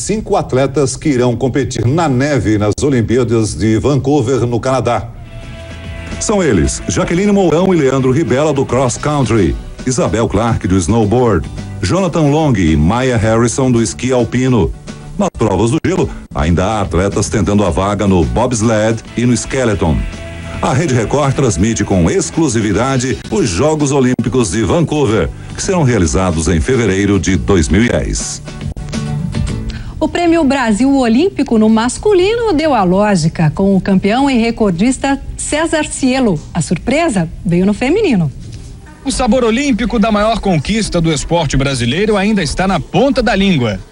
5 atletas que irão competir na neve nas Olimpíadas de Vancouver, no Canadá. São eles: Jaqueline Mourão e Leandro Ribella, do cross country, Isabel Clark, do snowboard, Jonathan Long e Maya Harrison, do esqui alpino. Nas provas do gelo, ainda há atletas tentando a vaga no bobsled e no skeleton. A Rede Record transmite com exclusividade os Jogos Olímpicos de Vancouver, que serão realizados em fevereiro de 2010. O Prêmio Brasil Olímpico no masculino deu a lógica com o campeão e recordista César Cielo. A surpresa veio no feminino. O sabor olímpico da maior conquista do esporte brasileiro ainda está na ponta da língua.